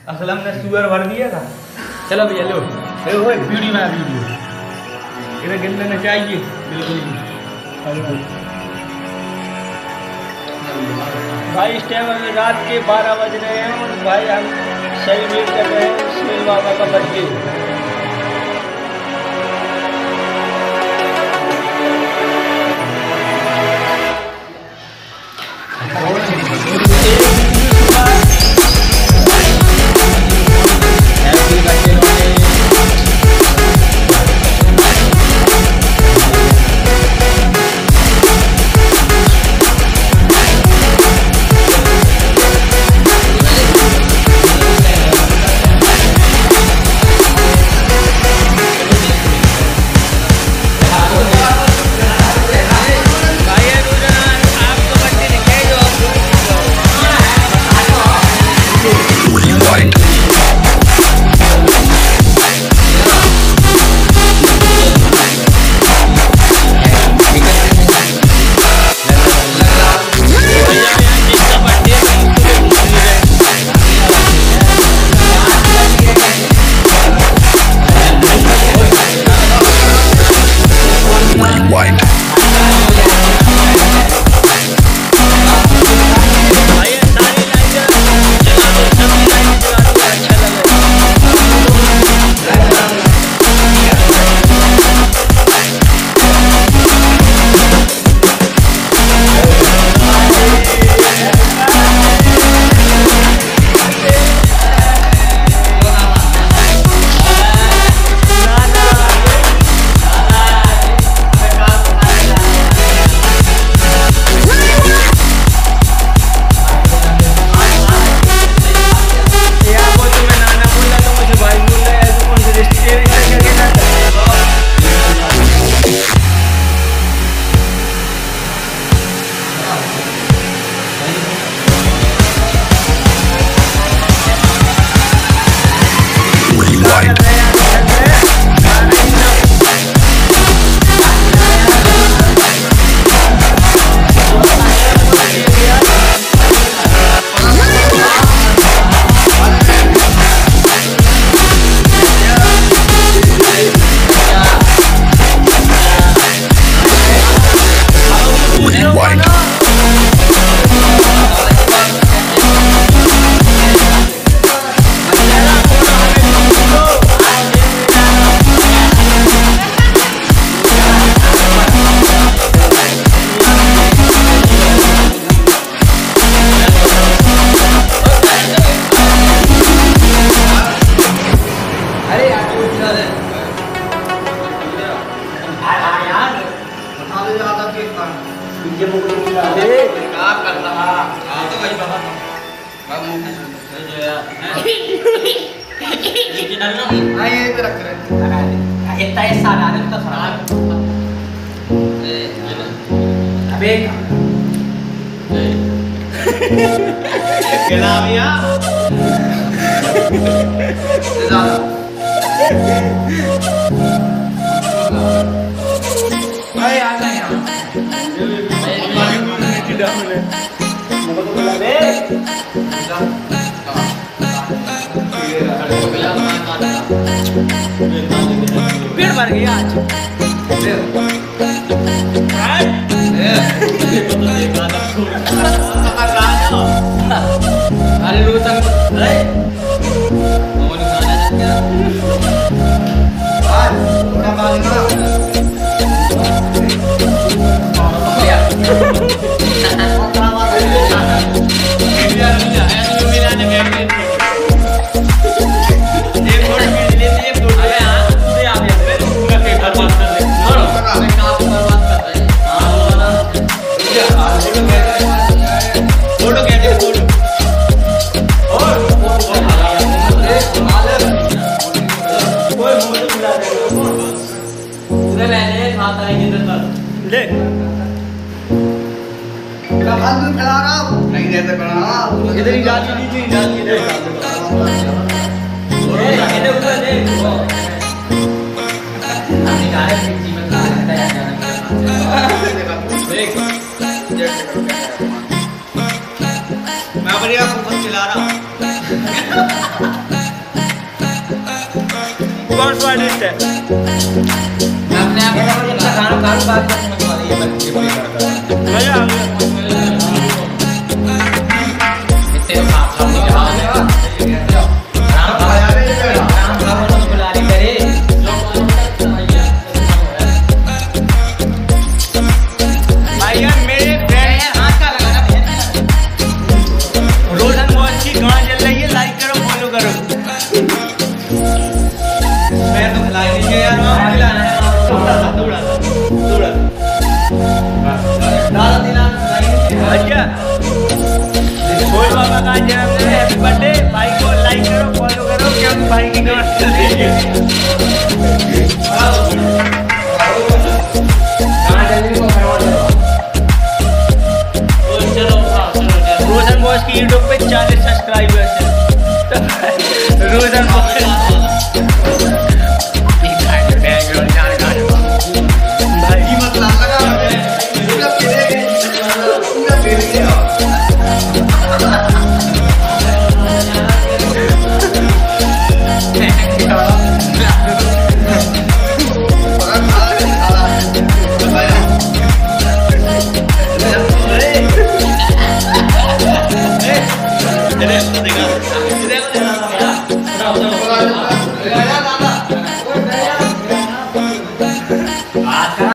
असल हमने सुअर भर दिया था। चलो भैया लो वीडियो बना वीडियो इधर गिन लेना चाहिए बिल्कुल भाई। इस टाइम अभी रात के 12 बज रहे हैं और भाई हम सेलिब्रेट कर रहे हैं सुनील बाबा का बर्थडे। पेड़ भर गया आज। अरे रोता इधर ही जाती नहीं जाती इधर मैं बढ़िया फोन चला रहा हूँ। कौन स्वादिष्ट है? अपने आप खाना बात करने वाली है मजा आ गया। हैप्पी बर्थडे भाई को लाइक करो फॉलो करो क्योंकि भाई की गांठ चल रही है। रोशन बॉस की यूट्यूब पे 40 सब्सक्राइबर्स हैं। Roshan boss it is.